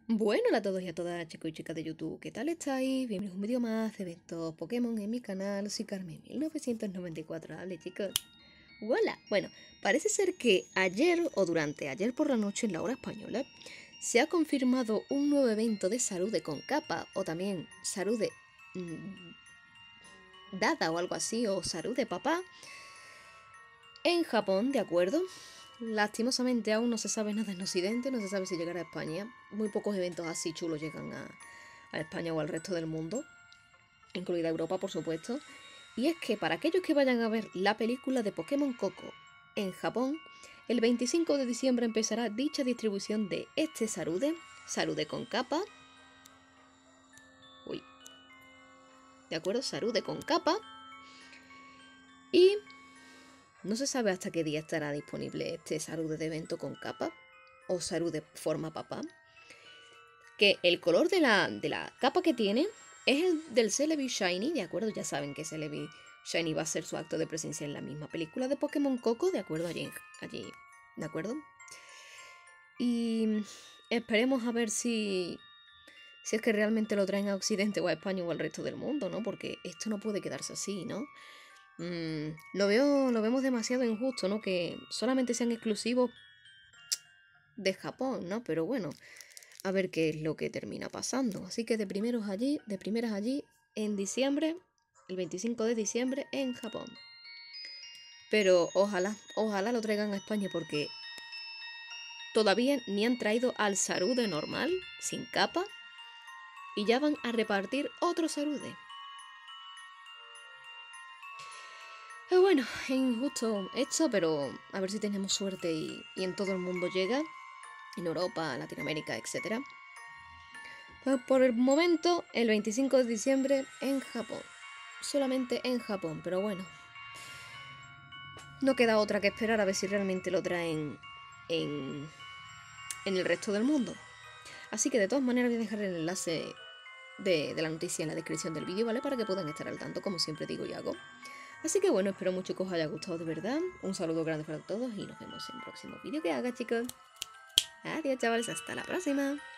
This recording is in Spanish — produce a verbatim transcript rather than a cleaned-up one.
Bueno, hola a todos y a todas, chicos y chicas de YouTube, ¿qué tal estáis? Bienvenidos a un vídeo más de eventos Pokémon en mi canal. Soy Carmen mil novecientos noventa y cuatro, ¿vale, chicos? ¡Hola! Bueno, parece ser que ayer o durante ayer por la noche en la hora española se ha confirmado un nuevo evento de Sarude con capa, o también Sarude mmm, Dada o algo así, o Sarude Papá, en Japón, ¿de acuerdo? Lastimosamente aún no se sabe nada en Occidente, no se sabe si llegará a España. Muy pocos eventos así chulos llegan a, a España o al resto del mundo, incluida Europa, por supuesto. Y es que para aquellos que vayan a ver la película de Pokémon Coco en Japón, el veinticinco de diciembre empezará dicha distribución de este Sarude, Sarude con capa. Uy. ¿De acuerdo? Sarude con capa. Y no se sabe hasta qué día estará disponible este Sarude de evento con capa o Sarude forma papá. Que el color de la, de la capa que tiene es el del Celebi Shiny, ¿de acuerdo? Ya saben que Celebi Shiny va a ser su acto de presencia en la misma película de Pokémon Coco, ¿de acuerdo? Allí, allí, ¿de acuerdo? Y esperemos a ver si, si es que realmente lo traen a Occidente o a España o al resto del mundo, ¿no? Porque esto no puede quedarse así, ¿no? Mm, lo veo, lo vemos demasiado injusto, ¿no? Que solamente sean exclusivos de Japón, ¿no? Pero bueno, a ver qué es lo que termina pasando. Así que de primeros allí, de primeras allí, en diciembre, el veinticinco de diciembre, en Japón. Pero ojalá, ojalá lo traigan a España porque todavía ni han traído al Sarude normal, sin capa, y ya van a repartir otro Sarude. Pero bueno, es injusto esto, pero a ver si tenemos suerte y, y en todo el mundo llega, en Europa, Latinoamérica, etcétera. Pero por el momento, el veinticinco de diciembre en Japón. Solamente en Japón, pero bueno. No queda otra que esperar a ver si realmente lo traen en, en el resto del mundo. Así que de todas maneras voy a dejar el enlace de, de la noticia en la descripción del vídeo, ¿vale? Para que puedan estar al tanto, como siempre digo y hago. Así que bueno, espero mucho que os haya gustado de verdad. Un saludo grande para todos y nos vemos en el próximo vídeo que haga, chicos. Adiós, chavales, hasta la próxima.